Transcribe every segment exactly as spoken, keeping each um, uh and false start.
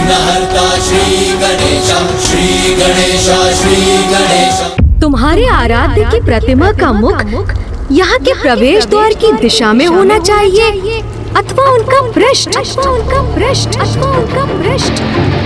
विघ्नहर्ता श्री गणेश, श्री गणेश, श्री गणेश। तुम्हारे आराध्य की प्रतिमा का मुख यहाँ के प्रवेश द्वार की दिशा में होना चाहिए, अथवा उनका पृष्ठ, अथवा उनका पृष्ठ, अथवा उनका पृष्ठ।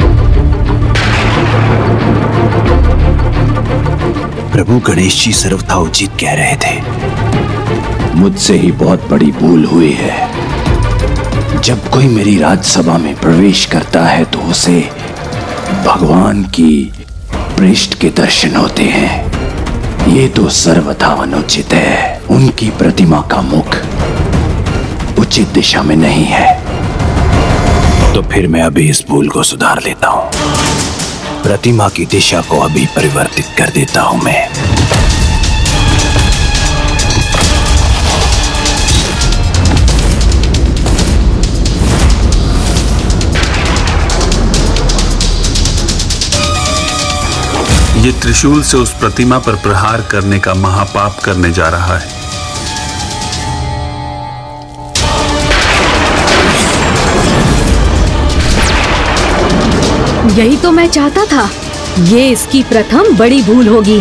प्रभु गणेश जी सर्वथा उचित कह रहे थे। मुझसे ही बहुत बड़ी भूल हुई है। जब कोई मेरी राजसभा में प्रवेश करता है तो उसे भगवान की पृष्ठ के दर्शन होते हैं। ये तो सर्वथा अनुचित है। उनकी प्रतिमा का मुख उचित दिशा में नहीं है। तो फिर मैं अभी इस भूल को सुधार लेता हूँ। प्रतिमा की दिशा को अभी परिवर्तित कर देता हूँ मैं। ये त्रिशूल से उस प्रतिमा पर प्रहार करने का महापाप करने जा रहा है। यही तो मैं चाहता था। ये इसकी प्रथम बड़ी भूल होगी।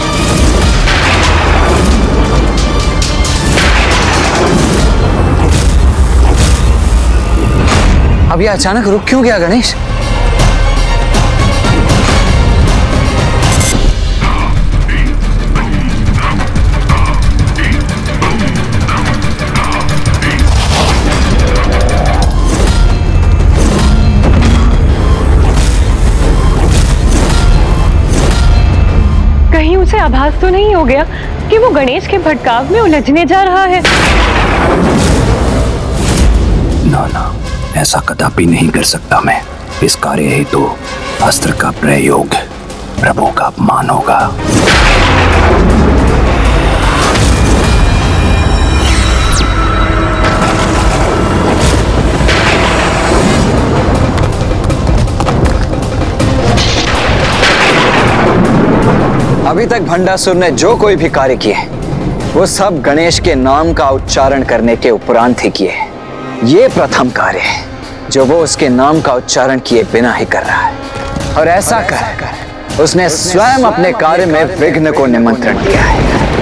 अब ये अचानक रुक क्यों गया गणेश? कहीं उसे आभास तो नहीं हो गया कि वो गणेश के भटकाव में उलझने जा रहा है? ना ना, ऐसा कदापि नहीं कर सकता मैं। इस कार्य हेतु तो अस्त्र का प्रयोग प्रभु का अपमान होगा। अभी तक भंडासुर ने जो कोई भी कार्य किए वो सब गणेश के नाम का उच्चारण करने के उपरांत ही किए। ये प्रथम कार्य है जो वो उसके नाम का उच्चारण किए बिना ही कर रहा है, और ऐसा कर उसने स्वयं अपने कार्य में विघ्न को निमंत्रण दिया है।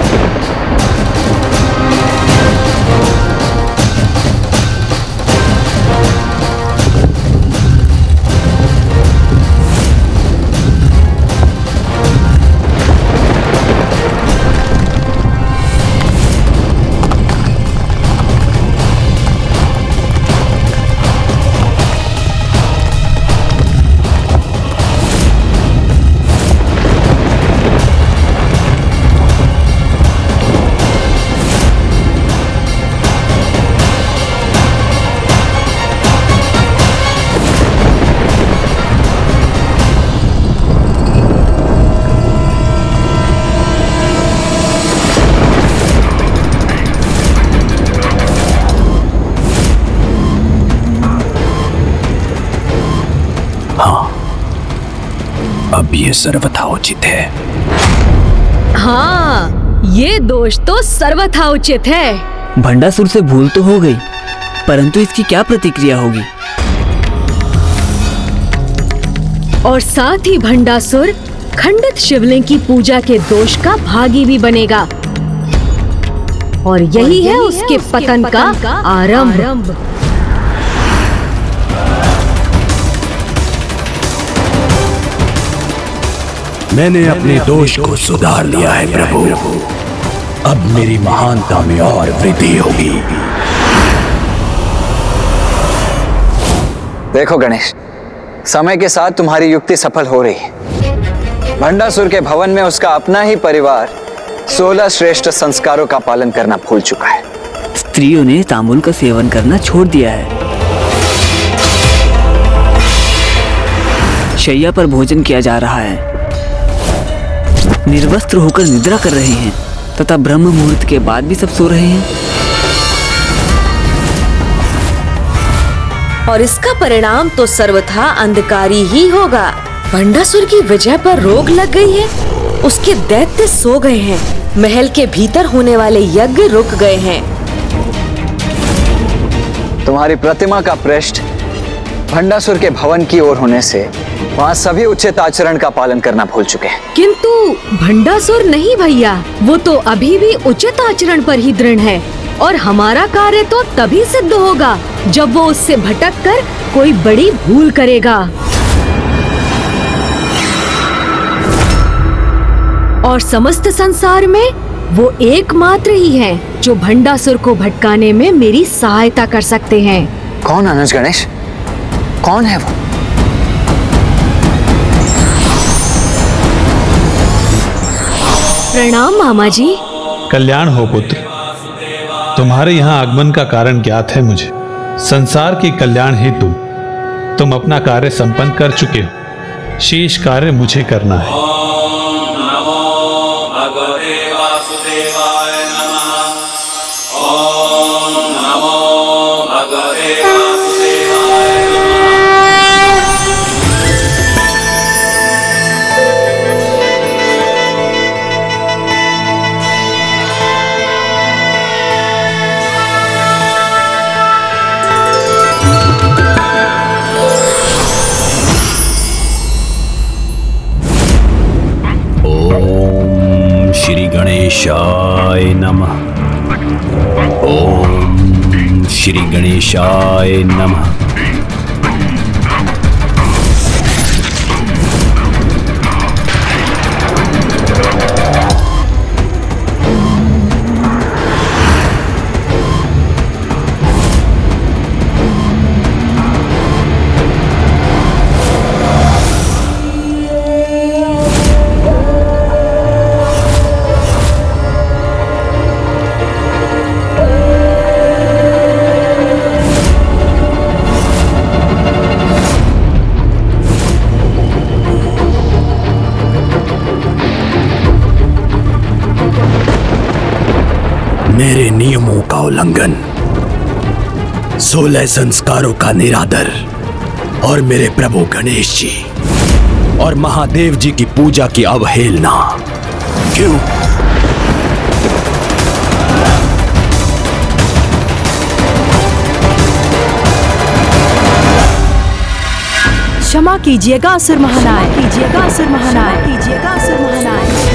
अब ये सर्वथा उचित है। हाँ, ये दोष तो सर्वथा उचित है। भंडासुर से भूल तो हो गई, परंतु इसकी क्या प्रतिक्रिया होगी? और साथ ही भंडासुर खंडित शिवलिंग की पूजा के दोष का भागी भी बनेगा, और यही है उसके पतन का आरंभ। मैंने अपने दोष को सुधार लिया है प्रभु। अब मेरी महानता में और वृद्धि होगी। देखो गणेश, समय के साथ तुम्हारी युक्ति सफल हो रही है। भंडासुर के भवन में उसका अपना ही परिवार सोलह श्रेष्ठ संस्कारों का पालन करना भूल चुका है। स्त्रियों ने तांबुल का सेवन करना छोड़ दिया है। शैया पर भोजन किया जा रहा है। निर्वस्त्र होकर निद्रा कर रहे हैं तथा ब्रह्म मुहूर्त के बाद भी सब सो रहे हैं। और इसका परिणाम तो सर्वथा अंधकारी ही होगा। भंडासुर की विजय पर रोक लग गई है। उसके दैत्य सो गए हैं। महल के भीतर होने वाले यज्ञ रुक गए हैं। तुम्हारी प्रतिमा का पृष्ठ भंडासुर के भवन की ओर होने से वहाँ सभी उचित आचरण का पालन करना भूल चुके हैं। किंतु भंडासुर नहीं भैया, वो तो अभी भी उचित आचरण पर ही दृढ़ है और हमारा कार्य तो तभी सिद्ध होगा जब वो उससे भटक कर कोई बड़ी भूल करेगा। और समस्त संसार में वो एकमात्र ही है जो भंडासुर को भटकाने में मेरी सहायता कर सकते हैं। कौन अनुज गणेश? कौन है वो? प्रणाम मामा जी। कल्याण हो पुत्र। तुम्हारे यहाँ आगमन का कारण ज्ञात है मुझे। संसार के कल्याण हेतु तुम अपना कार्य संपन्न कर चुके हो, शेष कार्य मुझे करना है। श्री गणेशाय नमः। ओम श्री गणेशाय नमः। मेरे नियमों का उल्लंघन, सोलह संस्कारों का निरादर और मेरे प्रभु गणेश जी और महादेव जी की पूजा की अवहेलना क्यों? क्षमा कीजिएगा असुर महानायक, कीजिएगा असुर महानायक, कीजिएगा असुर महानायक।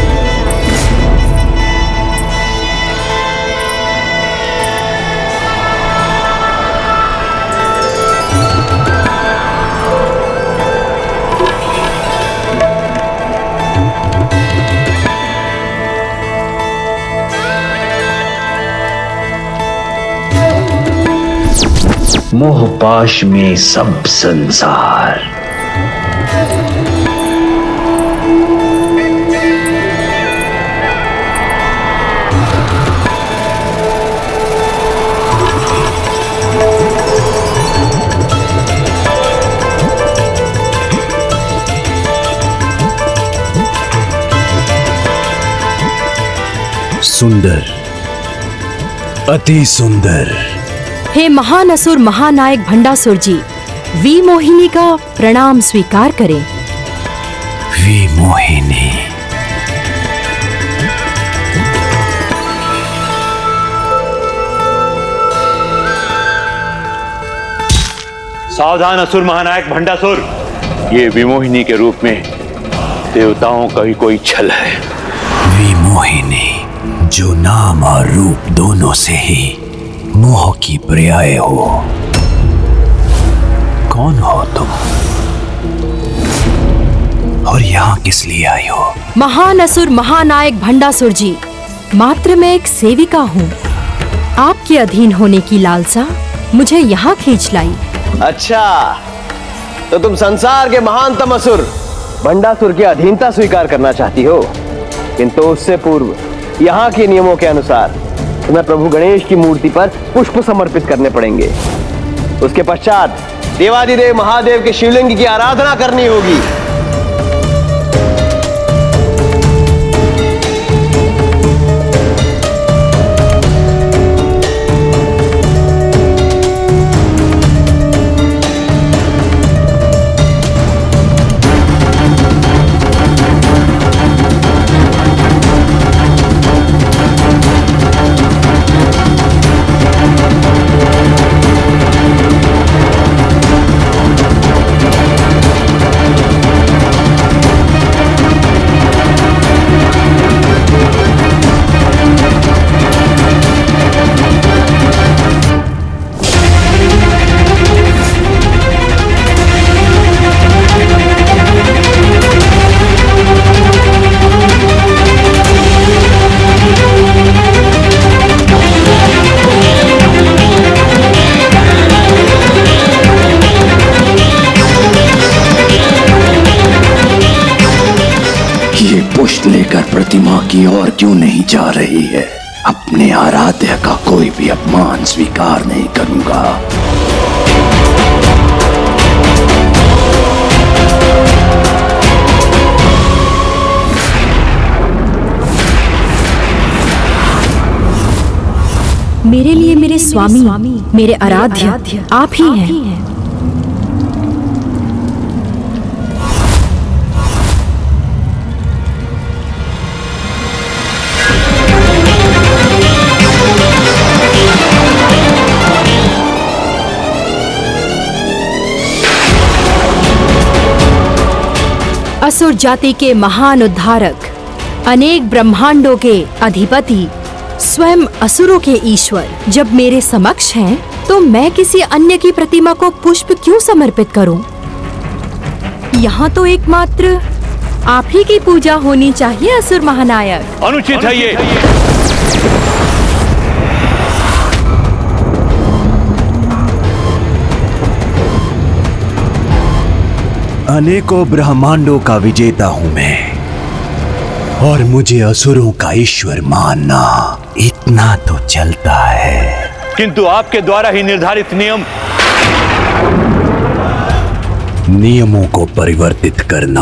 मोहपाश में सब संसार, सुंदर, अति सुंदर। हे महान असुर महानायक भंडासुर जी, वी मोहिनी का प्रणाम स्वीकार करें। वी मोहिनी, सावधान असुर महानायक भंडासुर, ये विमोहिनी के रूप में देवताओं का ही कोई छल है। विमोहिनी, जो नाम और रूप दोनों से ही मोह की पर्याय हो। कौन हो तुम और यहाँ किस लिए आई हो? महान असुर महानायक भंडासुर जी, मात्र मैं एक सेविका हूँ। आपके अधीन होने की लालसा मुझे यहाँ खींच लाई। अच्छा, तो तुम संसार के महानतम असुर भंडासुर की अधीनता स्वीकार करना चाहती हो, किंतु उससे पूर्व यहाँ के नियमों के अनुसार तुम्हें प्रभु गणेश की मूर्ति पर पुष्प समर्पित करने पड़ेंगे। उसके पश्चात देवादिदेव महादेव के शिवलिंग की आराधना करनी होगी। प्रतिमा की ओर क्यों नहीं जा रही है? अपने आराध्य का कोई भी अपमान स्वीकार नहीं करूंगा। मेरे लिए मेरे स्वामी, मेरे आराध्य आप ही हैं। असुर जाति के महान उद्धारक, अनेक ब्रह्मांडों के अधिपति, स्वयं असुरों के ईश्वर जब मेरे समक्ष हैं, तो मैं किसी अन्य की प्रतिमा को पुष्प क्यों समर्पित करूं? यहाँ तो एकमात्र आप ही की पूजा होनी चाहिए असुर महानायक। अनुचित है ये। अनेकों ब्रह्मांडों का विजेता हूं मैं, और मुझे असुरों का ईश्वर मानना इतना तो चलता है। किंतु आपके द्वारा ही निर्धारित नियम नियमों को परिवर्तित करना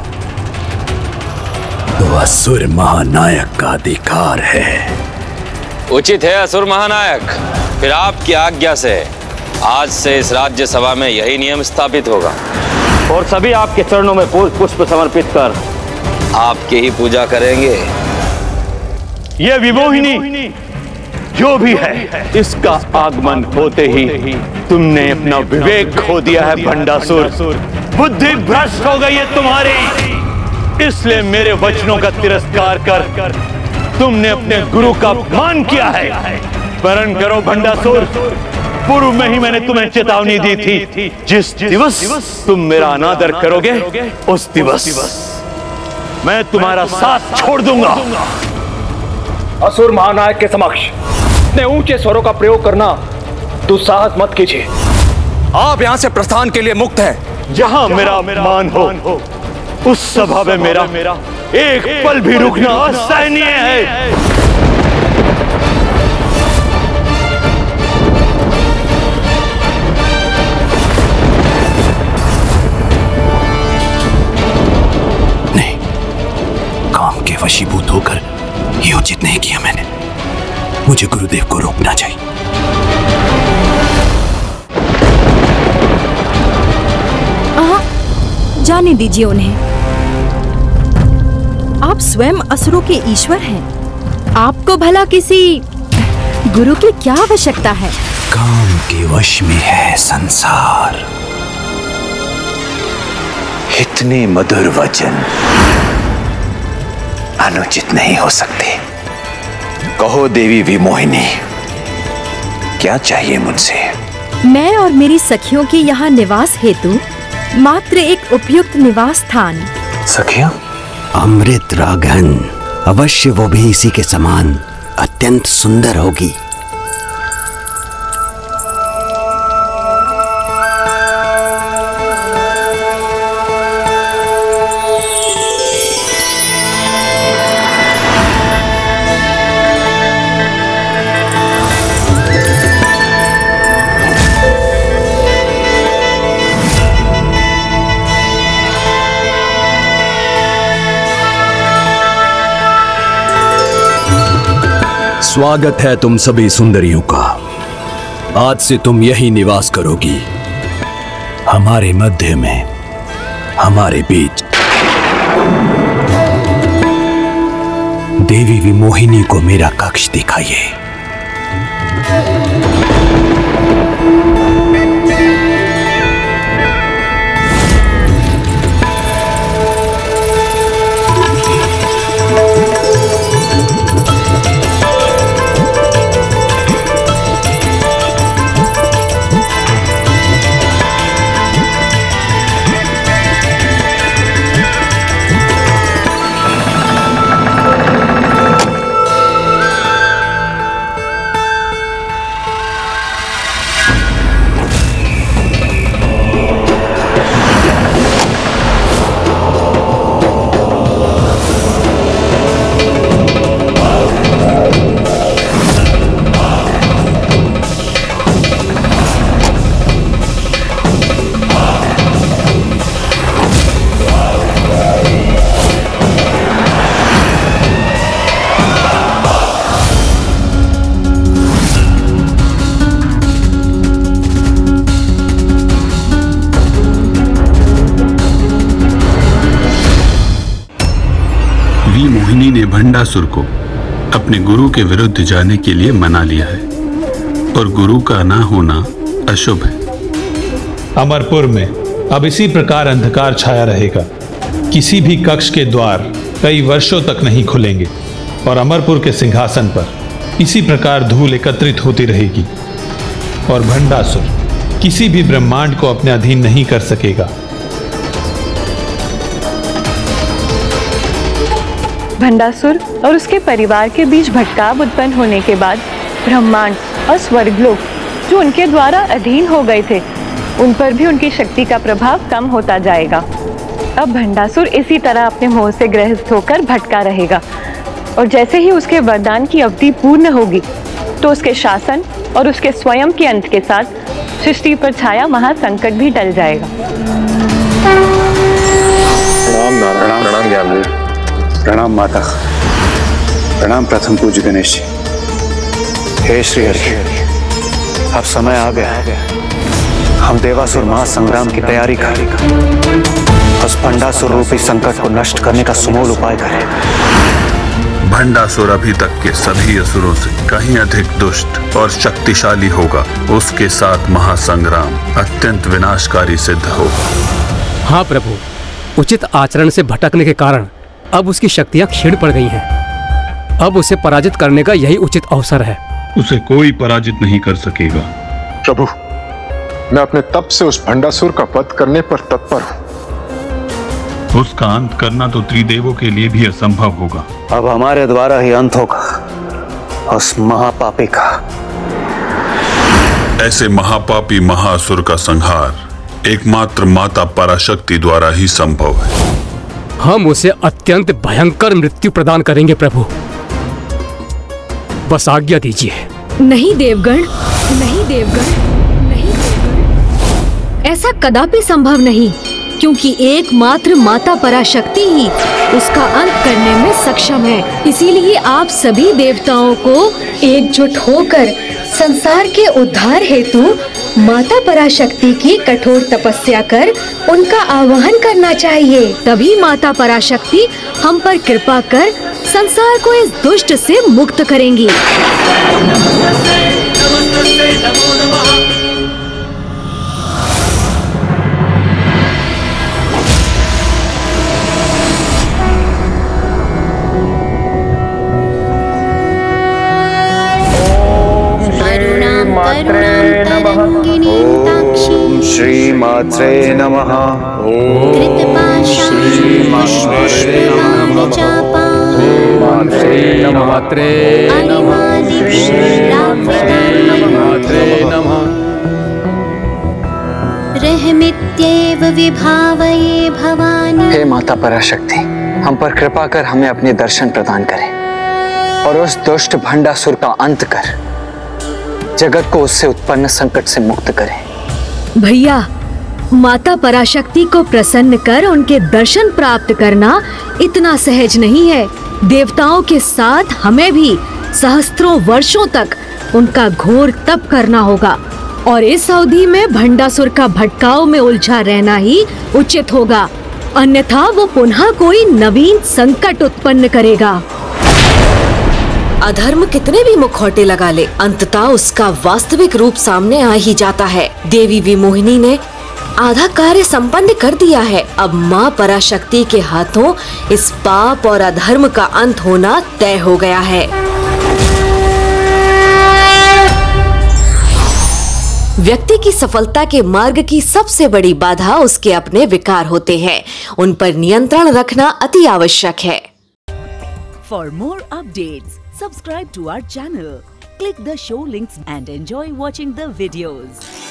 तो असुर महानायक का अधिकार है। उचित है असुर महानायक। फिर आपकी आज्ञा से आज से इस राज्य सभा में यही नियम स्थापित होगा, और सभी आपके चरणों में पुष्प समर्पित कर आपकी ही पूजा करेंगे। ये विमोहिनी जो भी है, इसका आगमन होते ही तुमने अपना विवेक खो दिया है भंडासुर। बुद्धि भ्रष्ट हो गई है तुम्हारी, इसलिए मेरे वचनों का तिरस्कार कर तुमने अपने गुरु का अपमान किया है। स्मरण करो भंडासुर, पूर्व में ही मैंने तुम्हें चेतावनी दी थी, जिस दिवस तुम मेरा अनादर करोगे उस दिवस मैं तुम्हारा साथ छोड़ दूंगा। असुर महानायक के समक्ष इतने ऊंचे स्वरों का प्रयोग करना दुस्साहस मत कीजिए। आप यहाँ से प्रस्थान के लिए मुक्त हैं। जहाँ मेरा मान हो उस सभा में मेरा एक पल भी रुकना असहनीय है। वशीभूत होकर ये उचित नहीं किया मैंने। मुझे गुरुदेव को रोकना चाहिए। जाने दीजिए उन्हें। आप स्वयं असुरों के ईश्वर हैं। आपको भला किसी गुरु की क्या आवश्यकता है? काम के वश में है संसार। इतने मधुर वचन अनुचित नहीं हो सकते। कहो देवी विमोहिनी, क्या चाहिए मुझसे? मैं और मेरी सखियों की यहाँ निवास हेतु मात्र एक उपयुक्त निवास स्थान। सखियां? अमृत रागन, अवश्य वो भी इसी के समान अत्यंत सुंदर होगी। स्वागत है तुम सभी सुंदरियों का। आज से तुम यही निवास करोगी, हमारे मध्य में, हमारे बीच। देवी विमोहिनी को मेरा कक्ष दिखाइए। भंडासुर को अपने गुरु के विरुद्ध जाने के लिए मना लिया है और गुरु का ना होना अशुभ है। अमरपुर में अब इसी प्रकार अंधकार छाया रहेगा। किसी भी कक्ष के द्वार कई वर्षों तक नहीं खुलेंगे और अमरपुर के सिंहासन पर इसी प्रकार धूल एकत्रित होती रहेगी और भंडासुर किसी भी ब्रह्मांड को अपने अधीन नहीं कर सकेगा। भंडासुर और उसके परिवार के बीच भटकाव उत्पन्न होने के बाद ब्रह्मांड और स्वर्गलोक जो उनके द्वारा अधीन हो गए थे, उन पर भी उनकी शक्ति का प्रभाव कम होता जाएगा। अब भंडासुर इसी तरह अपने मोह से ग्रस्त होकर भटका रहेगा और जैसे ही उसके वरदान की अवधि पूर्ण होगी तो उसके शासन और उसके स्वयं के अंत के साथ सृष्टि पर छाया महासंकट भी टल जाएगा। प्रणाम नारायण, प्रणाम ज्ञान, प्रणाम माता, प्रणाम प्रथम पूज्य गणेश। हे श्री हरि, अब समय आ गया है, हम देवासुर महासंग्राम की तैयारी करें। उस भंडासुर रूपी संकट को नष्ट करने का सुमूल उपाय करें। भंडासुर अभी तक के सभी असुरों से कहीं अधिक दुष्ट और शक्तिशाली होगा। उसके साथ महासंग्राम अत्यंत विनाशकारी सिद्ध होगा। हाँ प्रभु, उचित आचरण से भटकने के कारण अब उसकी शक्तियां क्षीण पड़ गई हैं। अब उसे पराजित करने का यही उचित अवसर है। उसे कोई पराजित नहीं कर सकेगा। प्रभु, मैं अपने तप से उस भंडासुर का वध करने पर तत्पर हूँ। उसका अंत करना तो त्रिदेवों के लिए भी असंभव होगा। अब हमारे द्वारा ही अंत होगा उस महापापी का। ऐसे महापापी महासुर का संहार एकमात्र माता पराशक्ति द्वारा ही संभव है। हम उसे अत्यंत भयंकर मृत्यु प्रदान करेंगे प्रभु, बस आज्ञा दीजिए। नहीं देवगण, नहीं देवगण, नहीं देवगण, ऐसा कदापि संभव नहीं, क्योंकि एकमात्र माता पराशक्ति ही उसका अंत करने में सक्षम है। इसीलिए आप सभी देवताओं को एकजुट होकर संसार के उद्धार हेतु माता पराशक्ति की कठोर तपस्या कर उनका आवाहन करना चाहिए। तभी माता पराशक्ति हम पर कृपा कर संसार को इस दुष्ट से मुक्त करेंगी। ओम श्री मात्रे नमः। ओम श्री मात्रे नमः। रहमित्येव विभावये भवानी। हे माता पराशक्ति, हम पर कृपा कर हमें अपने दर्शन प्रदान करें और उस दुष्ट भंडासुर का अंत कर जगत को उससे उत्पन्न संकट से मुक्त करें। भैया, माता पराशक्ति को प्रसन्न कर उनके दर्शन प्राप्त करना इतना सहज नहीं है। देवताओं के साथ हमें भी सहस्त्रों वर्षों तक उनका घोर तप करना होगा और इस अवधि में भंडासुर का भटकाव में उलझा रहना ही उचित होगा, अन्यथा वो पुनः कोई नवीन संकट उत्पन्न करेगा। अधर्म कितने भी मुखौटे लगा ले, अंततः उसका वास्तविक रूप सामने आ ही जाता है। देवी विमोहिनी ने आधा कार्य संपन्न कर दिया है। अब माँ पराशक्ति के हाथों इस पाप और अधर्म का अंत होना तय हो गया है। व्यक्ति की सफलता के मार्ग की सबसे बड़ी बाधा उसके अपने विकार होते हैं। उन पर नियंत्रण रखना अति आवश्यक है। For more updates, subscribe to our channel, click the show links and enjoy watching the videos.